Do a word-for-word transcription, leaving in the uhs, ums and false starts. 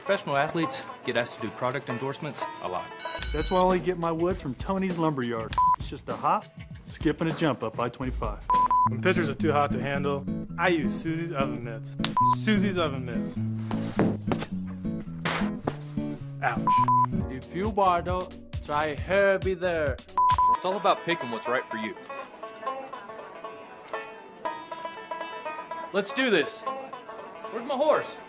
Professional athletes get asked to do product endorsements a lot. That's why I only get my wood from Tony's Lumberyard. It's just a hop, skip, and a jump up I twenty-five. When pitchers are too hot to handle, I use Susie's oven mitts. Susie's oven mitts. Ouch. If you bottle, try Herbie there. It's all about picking what's right for you. Let's do this. Where's my horse?